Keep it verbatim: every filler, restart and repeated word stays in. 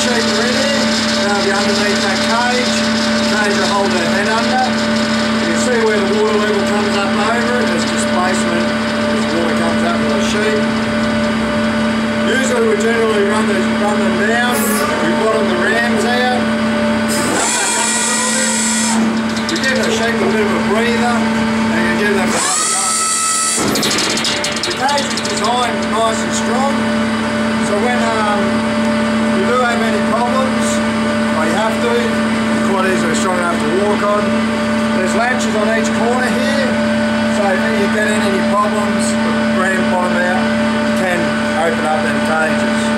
sheep are in here, they'll be underneath that cage. The cage will hold their head under. You can see where the water level comes up over it. There's displacement as water comes up to the sheep. Usually we generally run, the, run them down. We bottom the rams out. We give the sheep a bit of a breather and you give them another go. The cage is designed nice and strong, so when um, you do have any problems, or you have to, it's quite easily strong enough to walk on. There's latches on each corner here, so if you get in any problems, the ram bottom out, you can open up them cages.